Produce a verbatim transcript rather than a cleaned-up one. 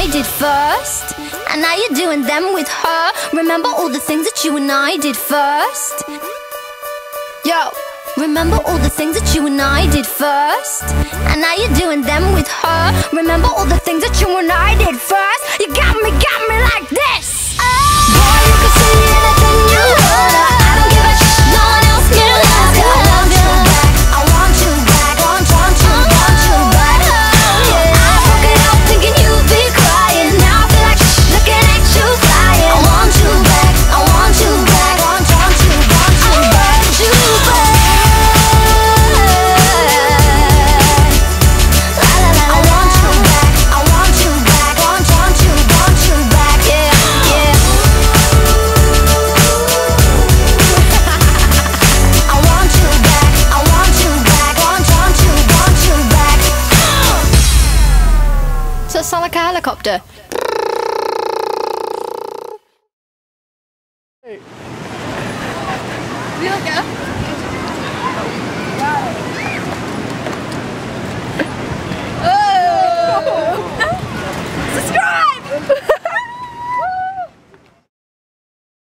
I did first, and now you're doing them with her. Remember all the things that you and I did first? Yo, remember all the things that you and I did first, and now you're doing them with her. Remember all the things that you and I did first? You got me, got me like this. Oh. Boy, you can see anything you wanna. I don't give a shit, no one else can have you. I want you back, I want you back, want, want you, want you back. Yeah. I broke it up thinking you'd be crying. Now I feel like shit, looking at you flying. I want you back, I want you back, want, want you, want you back. You back. La, la, la, I want you back, I want you back, want, want you, want you back. Yeah, yeah. I want you back, I want you back, want, want you, want you back. Does that sound like a helicopter? Wie ook, ja?